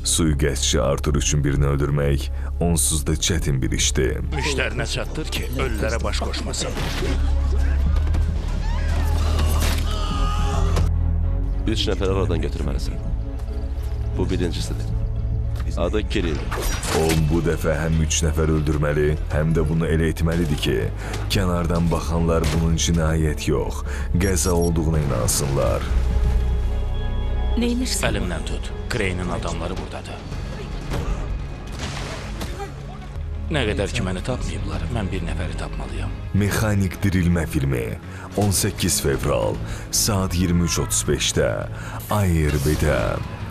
Sui-qəsdçi Artur üçün birini öldürmək onsuz da çətin bir işdir. Müştərinə çatdır ki, ölülərə baş qoşmasın. 3 nəfəri oradan götürməlisən. Bu birincisidir. Adı Kirilldir. O, bu dəfə həm 3 nəfər öldürməli, həm də bunu elə etməlidir ki, kənardan baxanlar bunun cinayət yox, qəza olduğuna inansınlar. Neynirsən? Əlimdən tut. Crane-in adamları buradadır. Nə qədər ki məni tapmayıblar, mən bir nəfəri tapmalıyam. Mexanik dirilmə filmi 18 fevral saat 23:35-də ARB-də.